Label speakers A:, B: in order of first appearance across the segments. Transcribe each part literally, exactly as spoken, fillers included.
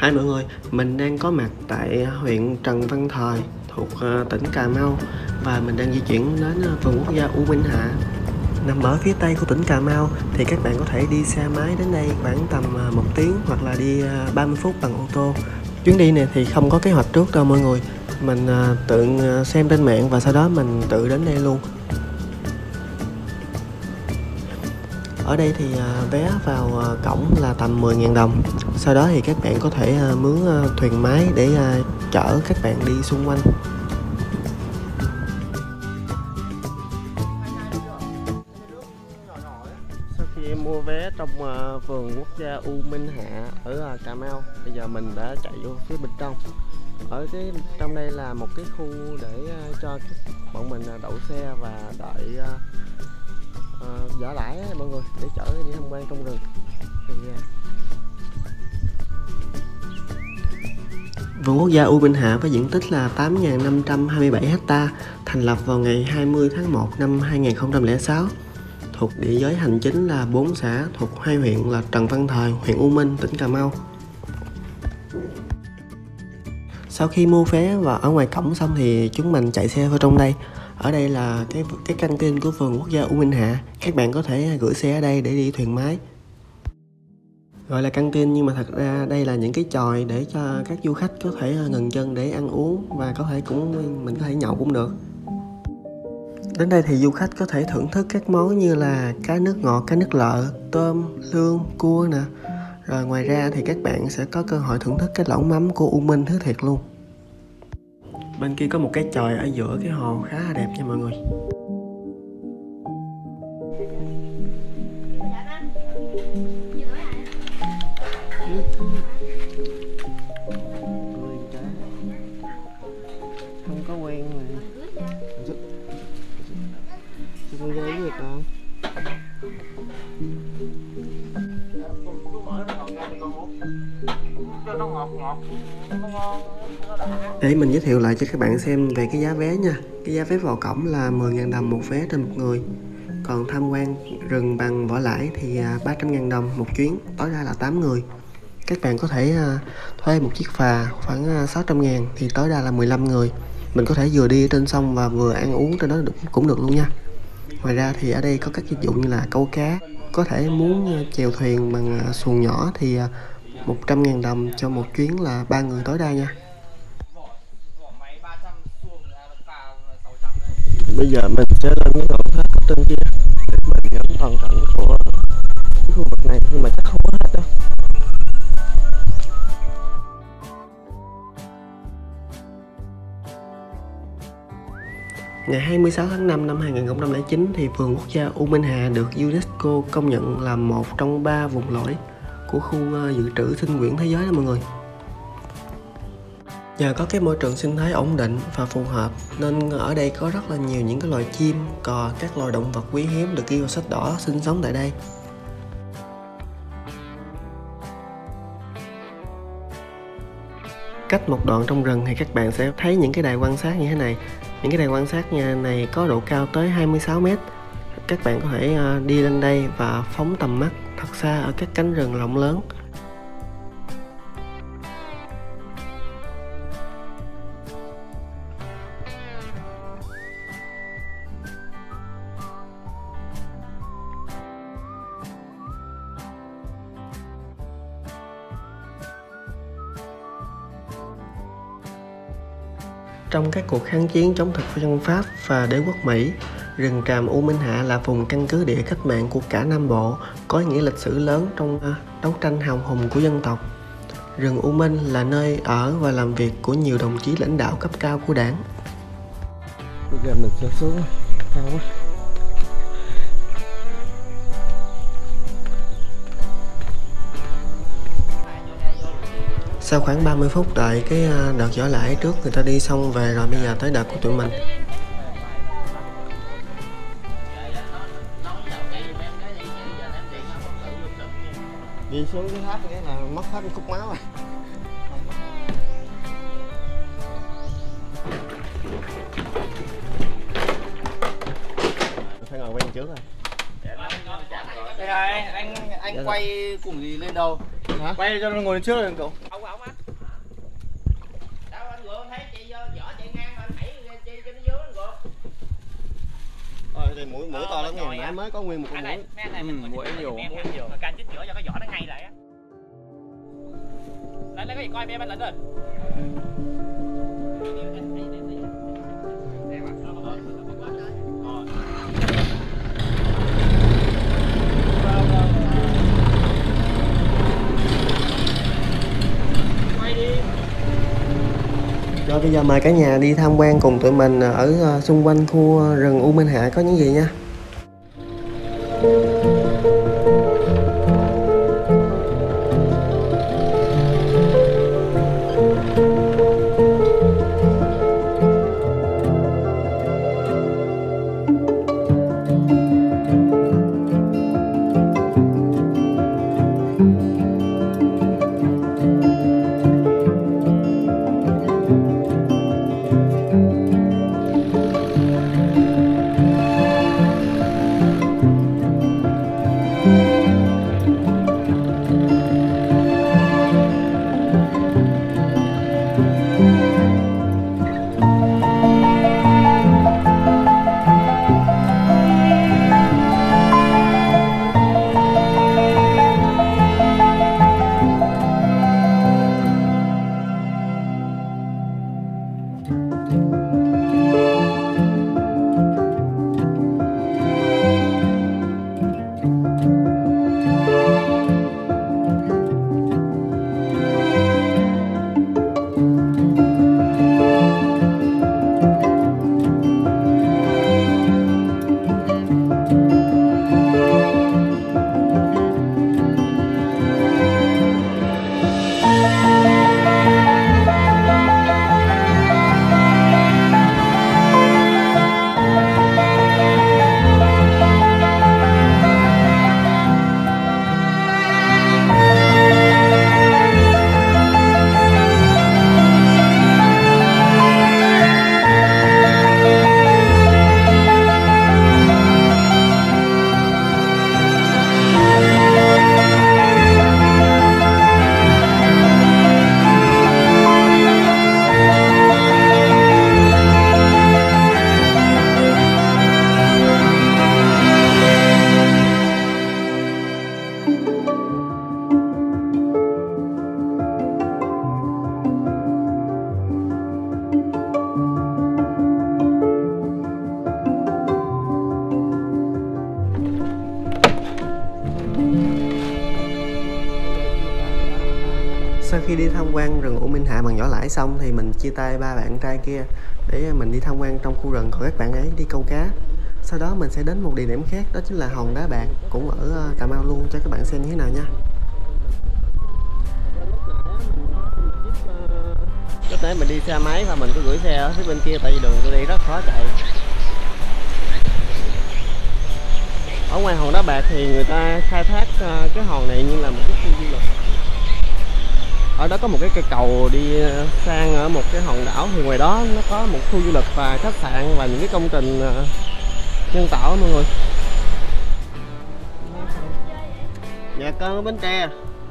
A: Hi mọi người, mình đang có mặt tại huyện Trần Văn Thời thuộc tỉnh Cà Mau và mình đang di chuyển đến vườn quốc gia U Minh Hạ. Nằm ở phía tây của tỉnh Cà Mau thì các bạn có thể đi xe máy đến đây khoảng tầm một tiếng hoặc là đi ba mươi phút bằng ô tô. Chuyến đi này thì không có kế hoạch trước đâu mọi người, mình tự xem trên mạng và sau đó mình tự đến đây luôn. Ở đây thì vé vào cổng là tầm mười nghìn đồng. Sau đó thì các bạn có thể mướn thuyền máy để chở các bạn đi xung quanh. Sau khi em mua vé trong vườn quốc gia U Minh Hạ ở Cà Mau, bây giờ mình đã chạy vô phía bên trong. Ở cái trong đây là một cái khu để cho bọn mình đậu xe và đợi uh, vỏ lãi mọi người, để chở đi tham quan trong rừng. Thì vườn quốc gia U Minh Hạ với diện tích là tám nghìn năm trăm hai mươi bảy héc ta, thành lập vào ngày hai mươi tháng một năm hai nghìn không trăm lẻ sáu, thuộc địa giới hành chính là bốn xã thuộc hai huyện là Trần Văn Thời, huyện U Minh, tỉnh Cà Mau. Sau khi mua vé và ở ngoài cổng xong thì chúng mình chạy xe vào trong đây. Ở đây là cái cái căng tin của vườn quốc gia U Minh Hạ. Các bạn có thể gửi xe ở đây để đi thuyền máy. Gọi là căng tin nhưng mà thật ra đây là những cái chòi để cho các du khách có thể ngừng chân để ăn uống và có thể cũng mình có thể nhậu cũng được. Đến đây thì du khách có thể thưởng thức các món như là cá nước ngọt, cá nước lợ, tôm, lương, cua nè. Rồi ngoài ra thì các bạn sẽ có cơ hội thưởng thức cái lẩu mắm của U Minh thứ thiệt luôn. Bên kia có một cái chòi ở giữa cái hồ khá là đẹp nha mọi người. Không có quen mà. Con gái gì con? Để mình giới thiệu lại cho các bạn xem về cái giá vé nha. Cái giá vé vào cổng là mười nghìn đồng một vé trên một người. Còn tham quan rừng bằng vỏ lãi thì ba trăm nghìn đồng một chuyến, tối đa là tám người. Các bạn có thể thuê một chiếc phà khoảng sáu trăm ngàn thì tối đa là mười lăm người. Mình có thể vừa đi trên sông và vừa ăn uống trên đó cũng được luôn nha. Ngoài ra thì ở đây có các dịch vụ như là câu cá. Có thể muốn chèo thuyền bằng xuồng nhỏ thì một trăm nghìn đồng cho một chuyến là ba người tối đa nha. Bây giờ mình sẽ lên cái ngọn tháp trên kia để mình ngắm toàn cảnh của cái khu vực này, nhưng mà chắc không có hết đâu. Ngày hai mươi sáu tháng năm năm hai nghìn không trăm lẻ chín thì vườn quốc gia U Minh Hạ được UNESCO công nhận là một trong ba vùng lõi của khu dự trữ sinh quyển thế giới đó mọi người. Nhờ có cái môi trường sinh thái ổn định và phù hợp nên ở đây có rất là nhiều những cái loài chim, cò, các loài động vật quý hiếm được ghi vào sách đỏ sinh sống tại đây. Cách một đoạn trong rừng thì các bạn sẽ thấy những cái đài quan sát như thế này. Những cái đài quan sát nhà này có độ cao tới hai mươi sáu mét. Các bạn có thể đi lên đây và phóng tầm mắt thật xa ở các cánh rừng rộng lớn. Trong các cuộc kháng chiến chống thực dân Pháp và đế quốc Mỹ, rừng tràm U Minh Hạ là vùng căn cứ địa cách mạng của cả Nam Bộ, có ý nghĩa lịch sử lớn trong đấu tranh hào hùng của dân tộc. Rừng U Minh là nơi ở và làm việc của nhiều đồng chí lãnh đạo cấp cao của đảng. Bây giờ mình sẽ xuống cao quá. Sau khoảng ba mươi phút đợi cái đợt vỏ lãi trước người ta đi xong về rồi, bây giờ tới đợt của tụi mình. Đi xuống cái tháp cái là mất hết một cục máu rồi. Phải ngồi quen trước rồi.
B: Đây này, anh anh dạ quay cùng gì lên đâu?
A: Hả?
B: Quay cho nó ngồi lên trước rồi cậu. đây mũi mũi to lắm nha, nãy mới có nguyên một con mũi.
C: Ừ, mũi nhiều.
D: Rồi canh chính giữa cho cái vỏ nó ngay lại á. Lên lấy cái gì coi em lên rồi.
A: Rồi bây giờ mời cả nhà đi tham quan cùng tụi mình ở xung quanh khu rừng U Minh Hạ có những gì nha. Sau khi đi tham quan rừng U Minh Hạ bằng vỏ lãi xong thì mình chia tay ba bạn trai kia để mình đi tham quan trong khu rừng, còn các bạn ấy đi câu cá. Sau đó mình sẽ đến một địa điểm khác, đó chính là hòn đá bạc, cũng ở Cà Mau luôn, cho các bạn xem như thế nào nha.
B: Lúc nãy mình đi xe máy và mình có gửi xe ở phía bên kia, tại vì đường tôi đi rất khó chạy. Ở ngoài hòn đá bạc thì người ta khai thác cái hòn này như là một cái khu du lịch. Ở đó có một cái cây cầu đi sang ở một cái hòn đảo, thì ngoài đó nó có một khu du lịch và khách sạn và những cái công trình nhân tạo mọi người. Dạ con ở Bến Tre.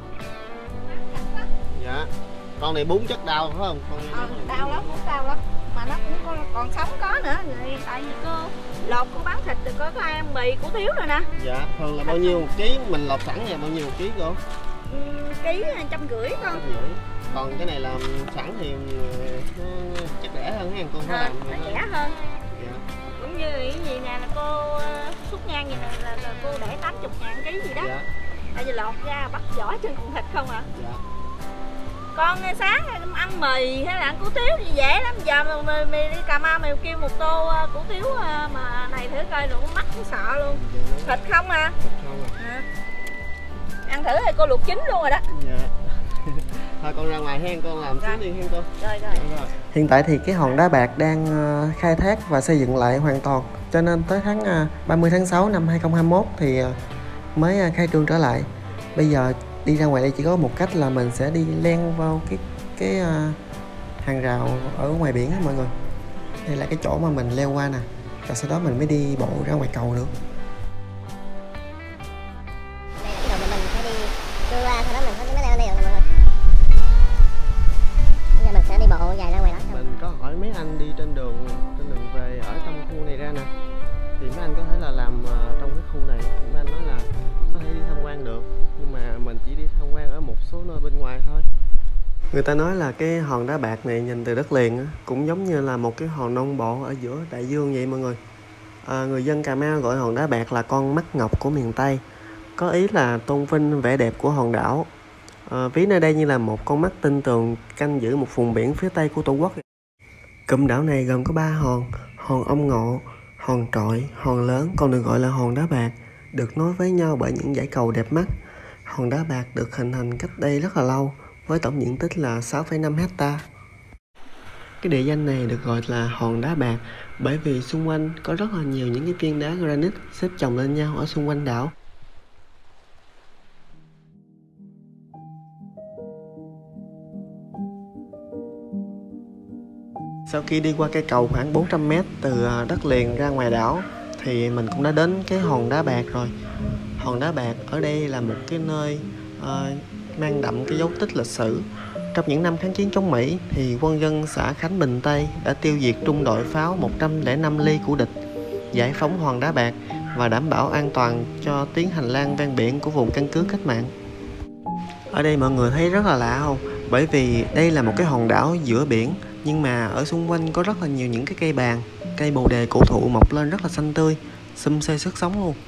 B: Dạ. Con này bún chất đau phải không? Con
E: ờ, đau lắm, bún đau lắm. Mà nó cũng còn, còn sống có nữa. Rồi, tại vì cô lột cô bán thịt rồi có có ăn mì củ thiếu rồi nè.
B: Dạ, thường là bao nhiêu một ký? Mình lột sẵn là bao nhiêu một ký cô?
E: Ừ, ký trăm rưỡi con.
B: Còn cái này làm sẵn thì nó chắc rẻ hơn ha cô?
E: À, nó rẻ hơn.
B: Dạ.
E: Cũng như cái gì nè là cô xúc ngang gì nè là, là cô để tám mươi ngàn ký gì đó.
B: Dạ.
E: Tại vì lột ra bắt vỏ trên con thịt không à.
B: Dạ.
E: Con sáng ăn mì hay là ăn củ tiếu gì dễ lắm. Giờ mà mày, mày đi Cà Mau mày kêu một tô củ tiếu mà này thử coi rồi cũng mắc cũng sợ luôn. Dạ. Thịt không à.
B: Thịt không à.
E: À. Ăn thử thì cô luộc chín luôn rồi đó.
B: Dạ. Thôi con ra ngoài hen, con làm xíu đi hen cô.
E: Rồi rồi.
B: Rồi.
A: Hiện tại thì cái hòn đá bạc đang khai thác và xây dựng lại hoàn toàn, cho nên tới tháng ba mươi tháng sáu năm hai không hai mốt thì mới khai trương trở lại. Bây giờ đi ra ngoài đây chỉ có một cách là mình sẽ đi len vào cái cái uh, hàng rào ở ngoài biển á mọi người. Đây là cái chỗ mà mình leo qua nè, và sau đó mình mới đi bộ ra ngoài cầu được.
F: Đây là cái đường mà mình phải đi đưa qua, sau đó mình mới leo lên đây được nè mọi người. Bây giờ mình sẽ đi bộ dài ra ngoài đó.
B: Mình có hỏi mấy anh đi trên đường trên đường về ở trong khu này ra nè, thì mấy anh có thể là làm uh, trong cái khu này. Mấy anh nói là có thể đi tham quan được, nhưng mà mình chỉ đi tham quan ở một số nơi bên ngoài thôi.
A: Người ta nói là cái hòn đá bạc này nhìn từ đất liền á, cũng giống như là một cái hòn non bộ ở giữa đại dương vậy mọi người. À, người dân Cà Mau gọi hòn đá bạc là con mắt ngọc của miền Tây, có ý là tôn vinh vẻ đẹp của hòn đảo. À, ví nơi đây như là một con mắt tinh tường canh giữ một vùng biển phía Tây của Tổ quốc. Cụm đảo này gồm có ba hòn: hòn Ông Ngộ, hòn Trọi, hòn Lớn, còn được gọi là hòn đá bạc, được nối với nhau bởi những dãy cầu đẹp mắt. Hòn đá bạc được hình thành cách đây rất là lâu, với tổng diện tích là sáu phẩy năm hecta. Cái địa danh này được gọi là hòn đá bạc bởi vì xung quanh có rất là nhiều những cái viên đá granite xếp chồng lên nhau ở xung quanh đảo. Sau khi đi qua cây cầu khoảng bốn trăm mét từ đất liền ra ngoài đảo thì mình cũng đã đến cái hòn đá bạc rồi. Hòn đá bạc ở đây là một cái nơi uh, mang đậm cái dấu tích lịch sử. Trong những năm kháng chiến chống Mỹ thì quân dân xã Khánh Bình Tây đã tiêu diệt trung đội pháo một trăm lẻ năm ly của địch, giải phóng hòn đá bạc và đảm bảo an toàn cho tuyến hành lang ven biển của vùng căn cứ cách mạng. Ở đây mọi người thấy rất là lạ không? Bởi vì đây là một cái hòn đảo giữa biển, nhưng mà ở xung quanh có rất là nhiều những cái cây bàng, cây bồ đề cổ thụ mọc lên rất là xanh tươi, xum xuê sức sống luôn.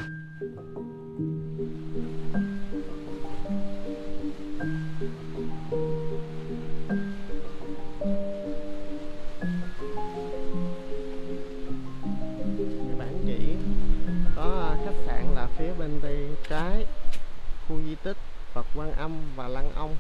B: Bản chỉ có khách sạn là phía bên tay trái, khu di tích Phật Quan Âm và Lăng Ông.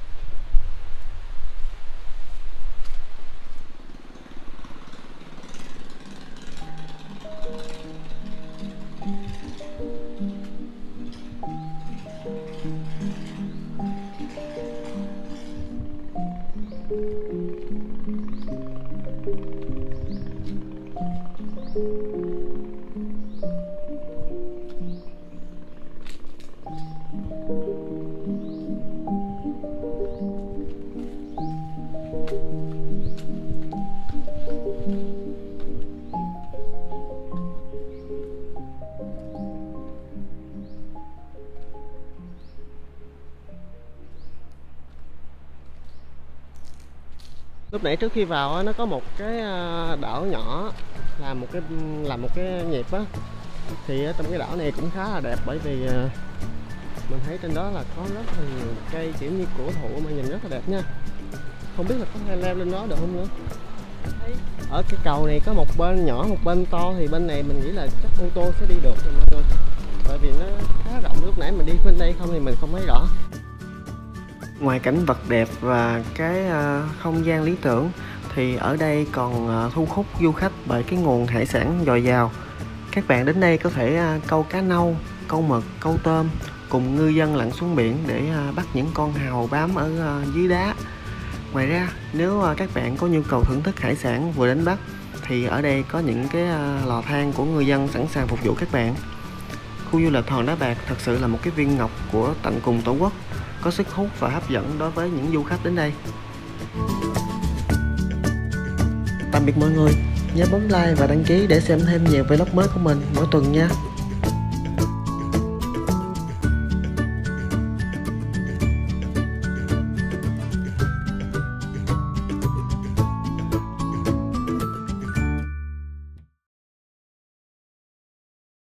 B: Lúc nãy trước khi vào á, nó có một cái đảo nhỏ làm một cái làm một cái nhịp á, thì trong cái đảo này cũng khá là đẹp, bởi vì mình thấy trên đó là có rất là nhiều cây kiểu như cổ thụ mà nhìn rất là đẹp nha. Không biết là có thể leo lên đó được không nữa. Ở cái cầu này có một bên nhỏ một bên to, thì bên này mình nghĩ là chắc ô tô sẽ đi được rồi mọi người, bởi vì nó khá rộng. Lúc nãy mình đi bên đây không thì mình không thấy rõ.
A: Ngoài cảnh vật đẹp và cái uh, không gian lý tưởng thì ở đây còn uh, thu hút du khách bởi cái nguồn hải sản dồi dào. Các bạn đến đây có thể uh, câu cá nâu, câu mực, câu tôm, cùng ngư dân lặn xuống biển để uh, bắt những con hào bám ở uh, dưới đá. Ngoài ra, nếu uh, các bạn có nhu cầu thưởng thức hải sản vừa đến bắt thì ở đây có những cái uh, lò than của ngư dân sẵn sàng phục vụ các bạn. Khu du lịch hòn đá bạc thật sự là một cái viên ngọc của tận cùng Tổ quốc, có sức hút và hấp dẫn đối với những du khách đến đây. Tạm biệt mọi người, nhớ bấm like và đăng ký để xem thêm nhiều vlog mới của mình mỗi tuần nha.